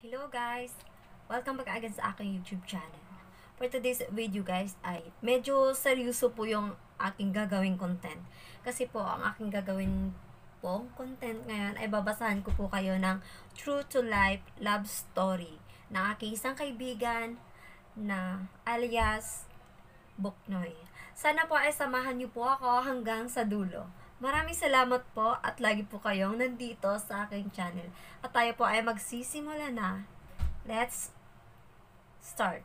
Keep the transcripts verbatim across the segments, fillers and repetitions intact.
Hello guys! Welcome back agad sa aking YouTube channel. For today's video guys ay medyo seryoso po yung aking gagawing content. Kasi po ang aking gagawin po content ngayon ay babasahan ko po kayo ng true to life love story ng aking isang kaibigan na alias Buknoy. Sana po ay samahan niyo po ako hanggang sa dulo. Maraming salamat po at lagi po kayong nandito sa aking channel. At tayo po ay magsisimula na. Let's start.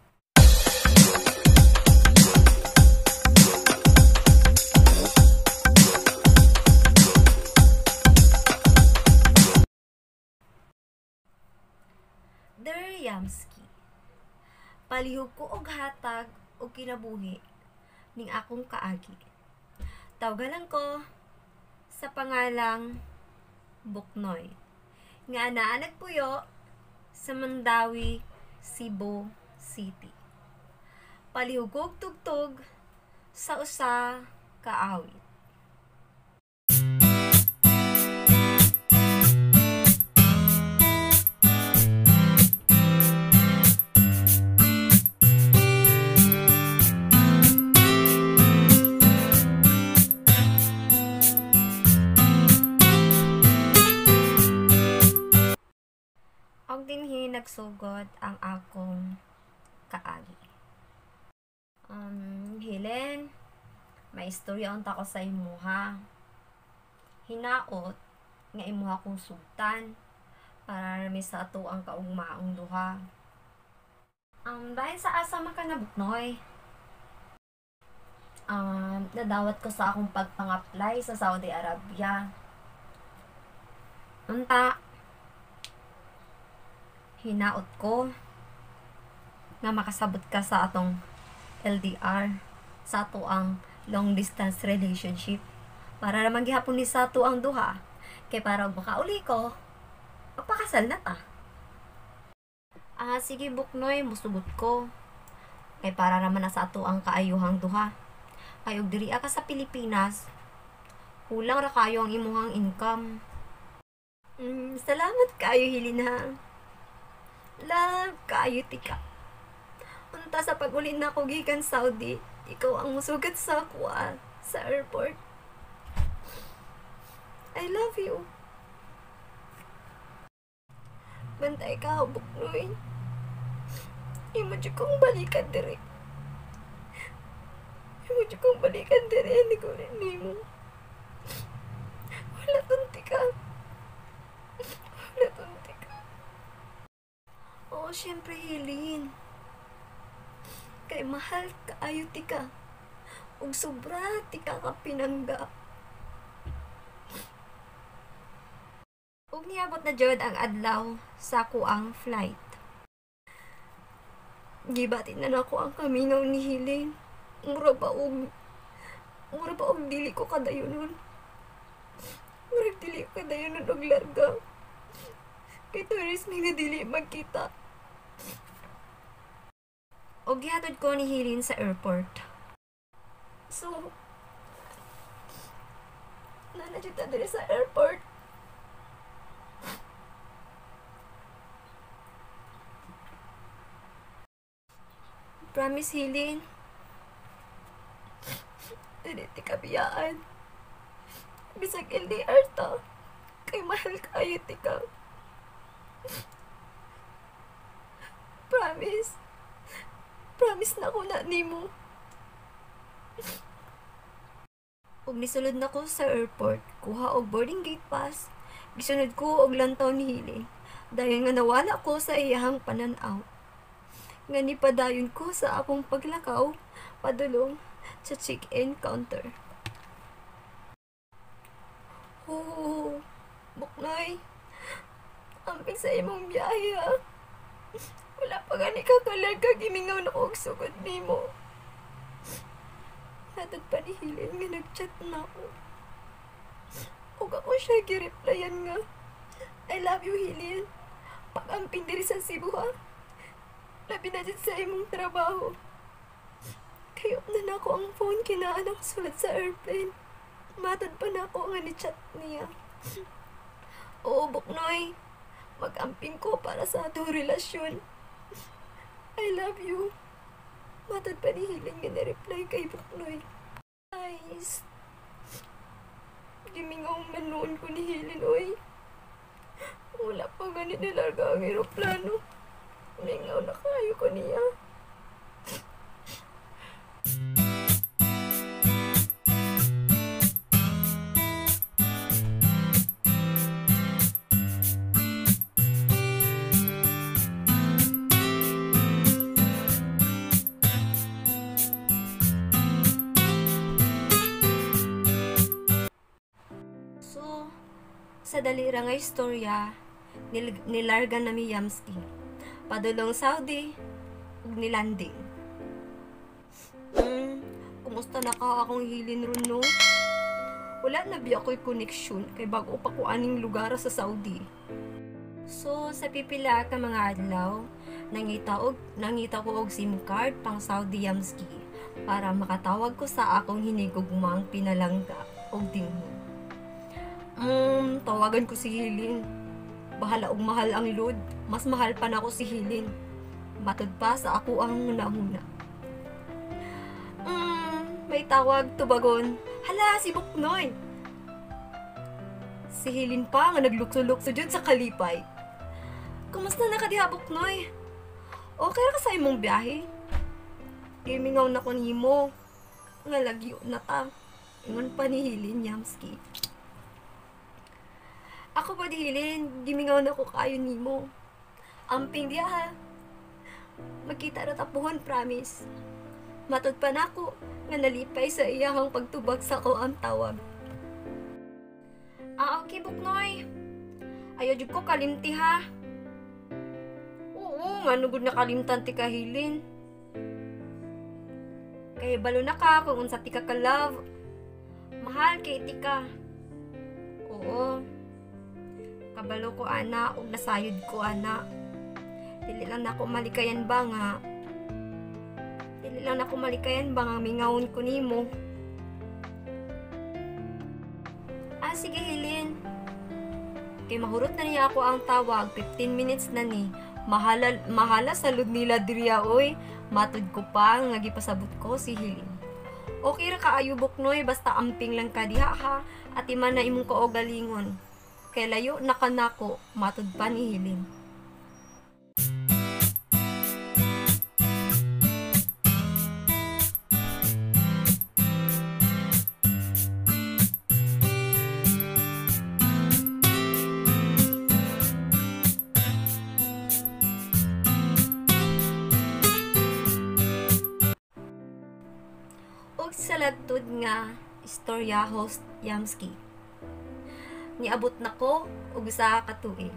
Dear Yamski, palihog ko og hatag og kinabuhi ning akong kaagi. Tawgalan ko sa pangalang Buknoy. Nga naa nagpuyo sa Mandawi, Cebu City. Palihog og tugtog sa usa ka awit. Og dinhi nagsugod ang akong kaagi. Um, Helen, may istorya unta ko sa imuha. Hinaot nga imuha kong sultan para rami sa ato ang kaugmaong duha. Um, dahil sa asa man ka na Buknoy, um, nadawat ko sa akong pagpang-apply sa Saudi Arabia. Unta, hinaot ko nga makasabot ka sa atong L D R, sa ato ang long distance relationship, para naman gihapon ni sa ato ang duha, kay para og makauli ko magpakasal na ta. Ah sige Buknoy, musugot ko, kay para naman na sa ato ang kaayuhang duha. Kay og diri ka sa Pilipinas, kulang ra kayo ang imuhang income. Mm, salamat kayo Hilina. Love kayo tika. Unta sa pag-uli na ko gikan Saudi, ikaw ang musugat sa kuha sa airport. I love you. Bantay ka, Buknoy. Imo dyan kong balikan diri. Imo dyan kong balikan diri. Hindi ko rin mo. Wala tunti ka. Wala tunti ka. Oo, syempre, Hilin. Kay mahal ka, ayo tika. Ug sobra, tika ka pinangga. Ug niabot na jud ang adlaw sa kuang flight. Gibati na nako ang kamingaw ni Hilin. Mura ba og mura ba og dili ko kadayonon. Mura dili ko kadayonon og larga. Kay turis mi nga dili magkita. Og gihatod ko ni Hilin sa airport. So, nanadyo ta diri sa airport. Promise Hilin. Dili ti kabiyaan. Bisag L D R ta. Kay mahal kayo tika. Promise. Promise na ko na nimo. Og nisulod na ko sa airport, kuha og boarding gate pass. Gisunod ko og lantaw ni Hili. Dayon nga nawala ko sa iyahang panan-aw. Nga nipadayon ko sa akong paglakaw, padulong sa check-in counter. Oh, Buknoy. Amping sa imong biyahe ha. Wala pa gani ka kalarga, gimingaw na ko og sugod nimo. Hatod pa ni Hilin nga nag-chat na ako. Ug ako siya gi-replyan nga, I love you Hilin. Pag-amping diri sa Cebu ha. Labi na dyan sa imong trabaho. Kayo na na ako ang phone kinaan ako sulat sa airplane. Matod pa na ako nga ni-chat niya. Oo, Buknoy. Mag-amping ko para sa atong relasyon. I love you. Matod pa ni Hiling nga na-reply kay Buknoy. Nice. Gimingaw man noon ko ni Hilin, oy. Wala pa ganit nilarga ang aeroplano. Mingaw na kayo ko niya. So, sa dalira nga istorya, nil nilarga na mi Yamski. Padulong Saudi, ug nilanding. Hmm, kumusta na ka akong Hilin ron, no? Wala na biya ko'y koneksyon kay bago pa ko aning lugar sa Saudi. So, sa pipila ka mga adlaw, nangita, og, nangita ko og SIM card pang Saudi Yamski para makatawag ko sa akong hinigugmang pinalangga og dingho. Hmm, tawagan ko si Hilin. Bahala og mahal ang load. Mas mahal pa na ako si Hilin. Matod pa sa ako ang muna-muna. Hmm, may tawag tubagon. Hala, si Buknoy. Si Hilin pa nga naglukso-lukso dyan sa kalipay. Kumusta na ka diha, Buknoy? Okay ra ka sa imong biyahe? Gimingaw na ko nimo. Nga lagyo na ta. Ingon pa ni Hilin Yamski. Ako pa di Hilin, gimingaw na ko kayo nimo. Amping diya ha. Magkita ra tapuhon, promise. Matod pa na ako nga nalipay sa iyahang pagtubag sa ko ang tawag. Ah, okay, Buknoy. Ayaw jud ko kalimti ha. Oo, nga nugod na kalimtan ti ka Hilin. Kaya balo na ka kung unsa ti ka ka-love. Mahal kay ti ka. Oo. Kabalo ko ana ug nasayod ko ana. Dili lang nako malikayan ba nga. Dili lang nako malikayan ba nga mingawon ko nimo. Ah, sige Hilin. Kay mahurot na niya ako ang tawag, fifteen minutes na ni. Mahala, mahala sa lud nila diriya oy. Matud ko pa nga gipasabot ko si Hilin. Okay ra kaayo Buknoy, basta amping lang ka diha ha. At iman na imong kaugalingon. Kay layo na kanako, matud pa ni Hilin. Og sa lagtud nga istorya host Yamski. Niabot na ko og usa ka tuig.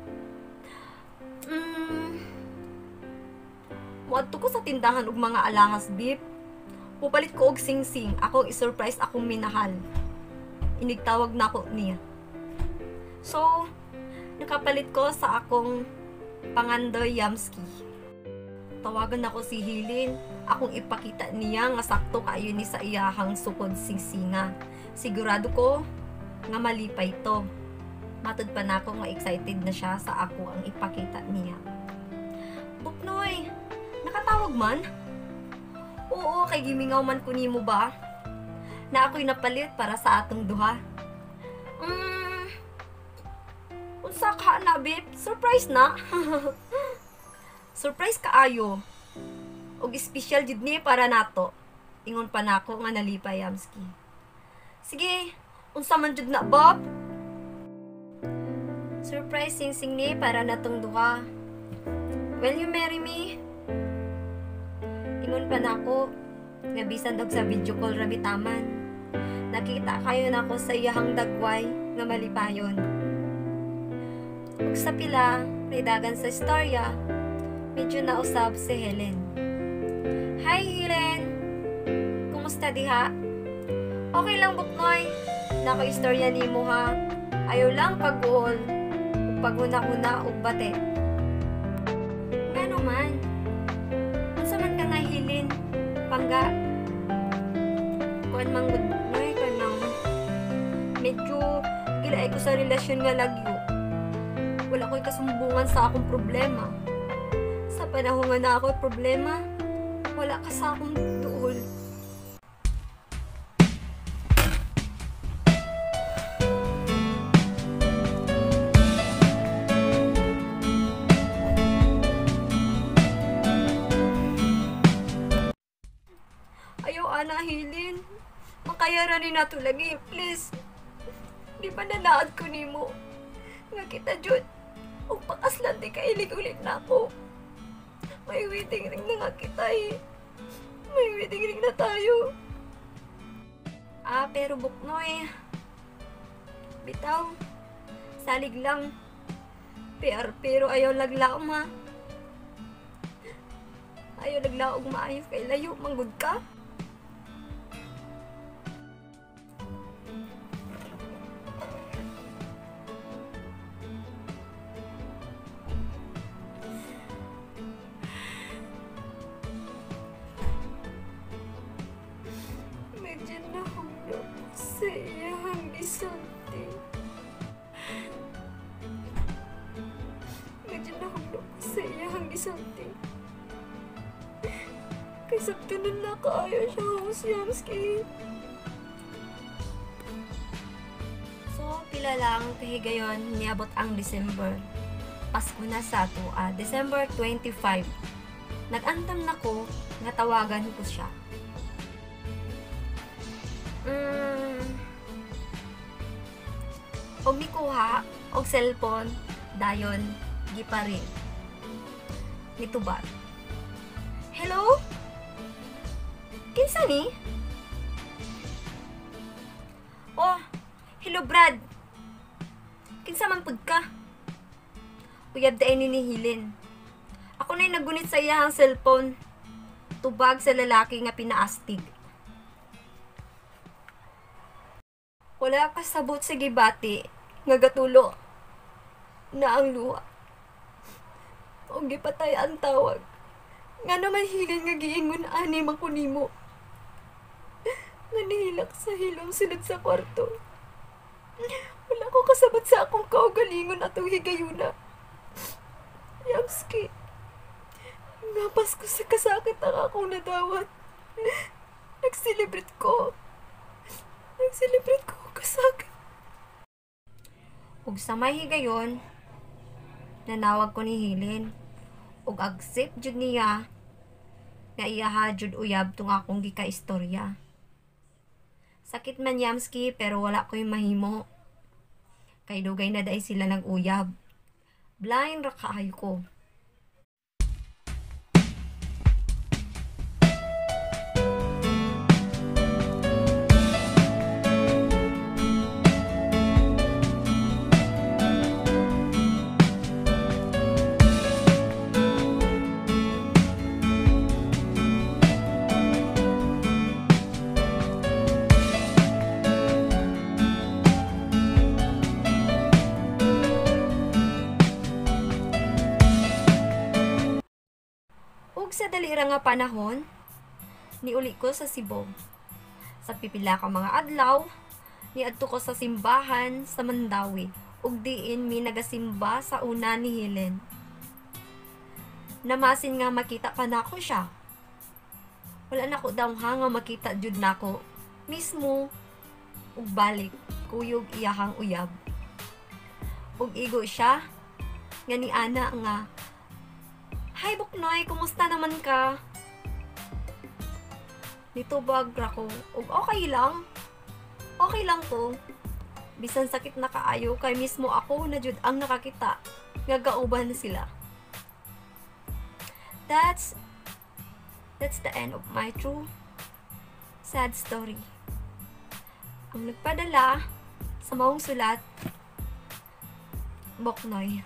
Mm. Muadto ko sa tindahan og mga alahas beef. Pupalit ko og sing-sing, ako i-surprise akong minahal. Inigtawag na ko niya. So, nakapalit ko sa akong pangandoy Yamski. Tawagan ako si Hilin. Akong ipakita niya nga sakto kayo ni sa iyahang sukod sing-singa. Sigurado ko nga malipay to. Matod pa na ako nga excited na siya sa ako ang ipakita niya. Buknoy, nakatawag man? Oo, kay gimingaw man ko nimo ba? Na ako'y napalit para sa atong duha. Hmm, unsa ka na, babe? Surprise na? Surprise kaayo. Og espesyal jud ni para nato. Ingon pa nako nga nalipay Yamski. Sige, unsa man jud na, Bob? Surprise sing-sing ni para natong duha. Will you marry me? Ingon pa nako nga bisan dog sa video call ra bitaman. Nakita kayo nako sa iyahang dagway nga malipayon. Ug sa pila, may dagan sa istorya, medyo nausab si Helen. Hi Helen! Kumusta diha? Okay lang Buknoy. Nako istorya nimo ha. Ayaw lang pag-uol. Ug paguna-una ug bate. Ngano man? Unsa man ka nga Helen? Pangga. Kuan mang Buknoy kanang medyo gilay ko sa relasyon nga lagyo. Wala ko'y kasumbungan sa akong problema. Sa panahon nga na ako'y problema, wala ka sa akong duol. Ayaw ana hilin. Makayara ni nato lagi, please. Di ba nanaad ko nimo? Nga kita jud. Og pakaslan di ka ilig ulit na ako. May wedding ring na nga kita eh. May wedding ring na tayo. Ah, pero Buknoy. Bitaw. Salig lang. Pero, pero ayaw laglaom ha. Ayaw laglaog maayo kay layo. Manggod ka. Medyo nahulog sa iyang gisulti. Medyo nahulog sa iyang gisulti. Kay sabtunan na kaayo siya Husyamski. So, pila lang kahigayon niabot ang December. Pasko na sa ato, ah, December twenty-five. Nag-antam na ko nga tawagan ko siya. Mm. Og mikuha og cellphone dayon giparin. Nitubat. Hello? Kinsa ni? Oh, hello Brad. Kinsa man pud ka? Uyab daay ni Hilin. Ako na'y nagunit sa iyang cellphone. Tubag sa lalaki nga pinaastig. Wala ka sabot sa gibati nga gatulo na ang luha. O gipatay ang tawag. Nga naman hilin nga giingon ani man kunimo. Nga nihilak sa hilom sunod sa kwarto. Wala ko kasabot sa akong kaugalingon atong higayuna. Yamski. Ngapas ko sa kasakit ang akong nadawat. Nag-celebrate ko. Nag-celebrate ko kasakit. Ug sa may higayon, nanawag ko ni Hilin. Ug agsip jud niya nga iyaha jud uyab tung akong gika-istorya. Sakit man Yamski pero wala ko'y mahimo. Kay dugay na daay sila nag-uyab. Blind ra kaayo ko. Ug sa dalira nga panahon, niuli ko sa Cebu. Sa pipila ka mga adlaw, niadto ko sa simbahan sa Mandawi, ug diin mi nagasimba sa una ni Helen. Namasin nga makita pa nako siya. Wala nako daw nga makita jud nako. Mismo ug balik kuyog iyahang uyab. Ug igo siya nga ni ana nga, "Hi Buknoy, kumusta naman ka?" Nitubag ra ko, ug okay lang. Okay lang ko. Bisan sakit na kaayo kay mismo ako na jud ang nakakita nga gauban na sila. That's that's the end of my true sad story. Ang nagpadala sa maong sulat, Buknoy.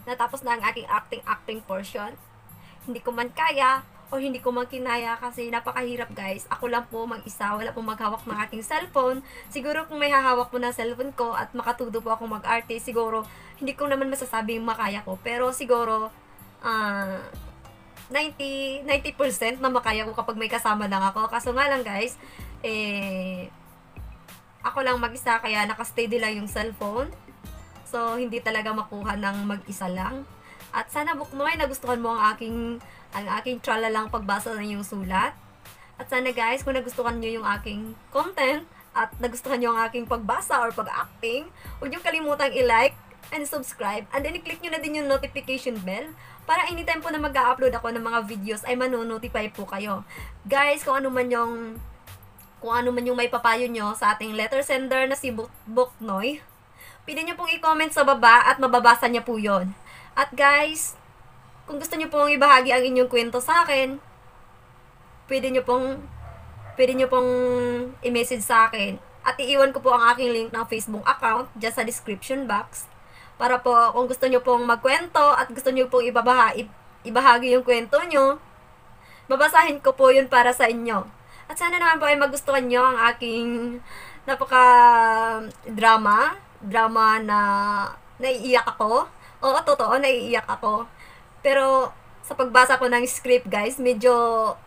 natapos na ang aking acting-acting portion. Hindi ko man kaya o hindi ko man kinaya kasi napakahirap guys. Ako lang po mag-isa, wala pong maghawak ng aking cellphone. Siguro kung may hahawak po ng cellphone ko at makatuto po ako mag-arte, siguro hindi ko naman masasabing makaya ko. Pero siguro, ah... Uh, ninety percent na makaya ko kapag may kasama lang ako. Kaso nga lang guys, eh, ako lang mag-isa kaya naka-steady lang yung cellphone. So, hindi talaga makuha ng mag-isa lang. At sana Buknoy, nagustuhan mo ang aking, ang aking tralalang pagbasa ng yung sulat. At sana guys, kung nagustuhan nyo yung aking content at nagustuhan nyo ang aking pagbasa or pag-acting, huwag nyo kalimutang i-like and subscribe. And then, i-click nyo na din yung notification bell para anytime po na mag-upload ako ng mga videos ay manonotify po kayo. Guys, kung ano man yung kung ano man yung may papayo nyo sa ating letter sender na si Buknoy, pwede nyo pong i-comment sa baba at mababasa niya po yon. At guys, kung gusto nyo pong ibahagi ang inyong kwento sa akin, pwede nyo pong pwede nyo pong i-message sa akin. At iiwan ko po ang aking link ng Facebook account dyan sa description box. Para po, kung gusto nyo pong magkwento at gusto nyo pong ibabaha, ibahagi yung kwento nyo, babasahin ko po yun para sa inyo. At sana naman po ay magustuhan nyo ang aking napaka-drama, drama na naiiyak ako. Oo, totoo, naiiyak ako. Pero, sa pagbasa ko ng script, guys, medyo,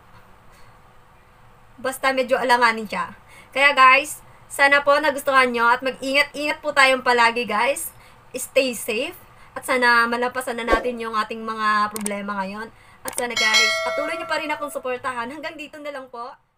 basta medyo alanganin siya. Kaya, guys, sana po nagustuhan nyo at mag-ingat-ingat po tayong palagi, guys. Stay safe. At sana malampasan na natin yung ating mga problema ngayon. At sana guys, patuloy nyo pa rin akong suportahan. Hanggang dito na lang po.